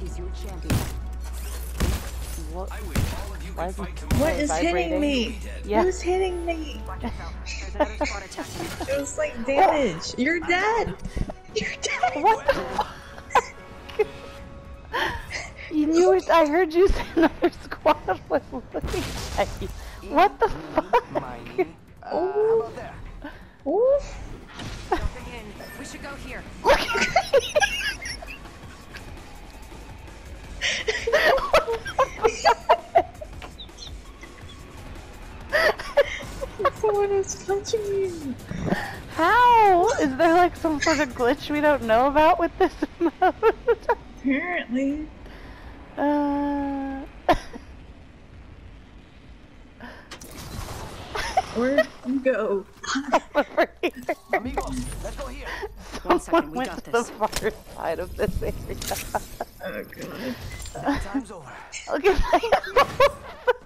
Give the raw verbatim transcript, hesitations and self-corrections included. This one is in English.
is your champion. What? I wish all of you could fight tomorrow. What is hitting Vibrating. me? Yeah. Who's hitting me? Watch yourself. There's another squad attacking you. It was like damage. You're dead. You're dead. What the fuck? You knew it. I heard you say another squad was looking at you. What the fuck? Miney. Uh, how Oh. about that? Ooh. Jumping in. We should go here. Look at me. Someone is punching you. How? Is there like some sort of glitch we don't know about with this mode? Apparently. Uh... Where'd you go? Over here. Amigos, let's go here. One second, Someone we went got to this. the far side of this area. Oh god. Time's over. Look at that.